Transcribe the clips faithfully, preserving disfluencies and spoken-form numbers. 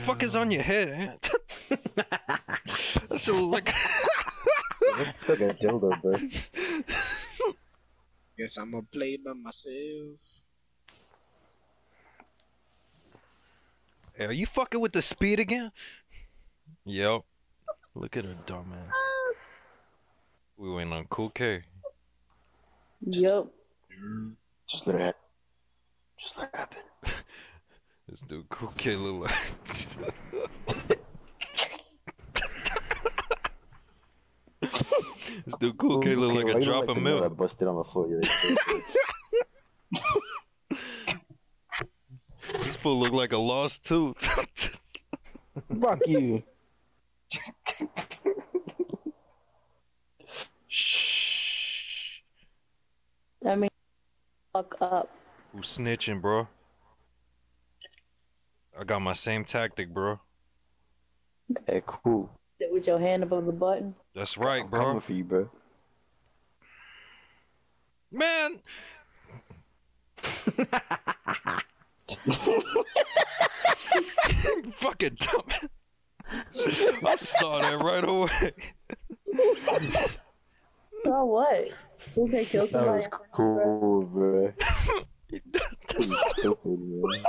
fuck is on your head, Ant? That shit look like. It's like a dildo, bro. Guess I'm gonna play by myself. Hey, are you fucking with the speed again? Yep. Look at her dumb ass. We went on Cool K. Yep. Just let it happen. Just let it happen. This dude Cool K look like. This dude Cool K look like a drop of milk. I busted on the floor. This fool look like a lost tooth. Fuck you. Shh. That means fuck up. Who's snitching, bro? I got my same tactic, bro. Hey, cool. Sit with your hand above the button. That's right, I'm bro. coming for you, bro. Man. Fucking dumb. I saw that right away. So what? Who can kill That somebody? was cool, bro. That was stupid, man.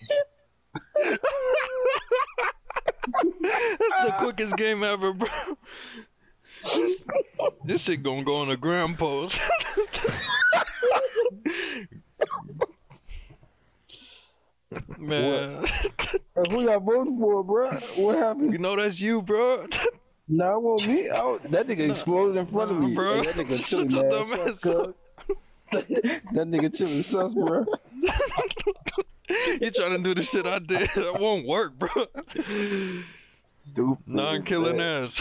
That's the quickest game ever, bro. This, this shit gonna go on a gram post. Man. Hey, who y'all voting for, bro? What happened? You know that's you, bro. Nah, it won't me. Oh, that nigga exploded in front of me. Bro. Hey, that nigga Shut chilling, your man. dumb Sus, ass cuz. up. That nigga chilling sus, bro. You trying to do the shit I did. That won't work, bro. Stupid. Non-killing man. ass.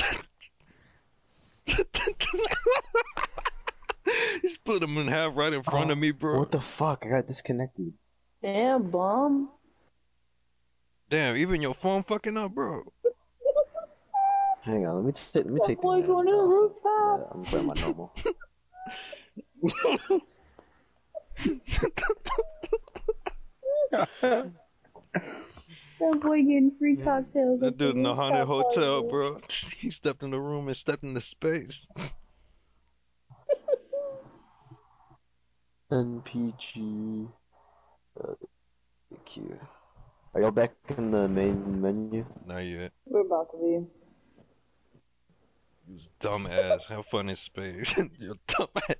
He split him in half right in front Oh, of me, bro. What the fuck? I got disconnected. Damn, bum. Damn, even your phone fucking up, bro. Hang on, let me t- let me take Boy, this. going to the rooftop. Yeah, I'm playing my normal. That boy getting free cocktails. That at the dude in the haunted rooftop hotel, party. bro. He stepped in the room and stepped into space. N P G. Uh, Q. Are y'all back in the main menu? Not yet. We're about to be. You dumb ass. Have fun in space. You're dumb ass.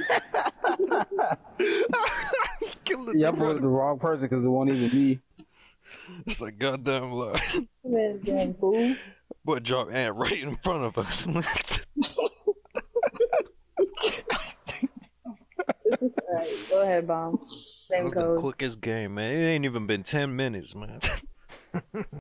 Killing Y'all the voted the brother. wrong person because it wasn't even me. It's a goddamn lie. Man, damn fool. Boy, drop Ant right in front of us. Alright, go ahead, bomb. That Same was the code. quickest game, man. It ain't even been ten minutes, man.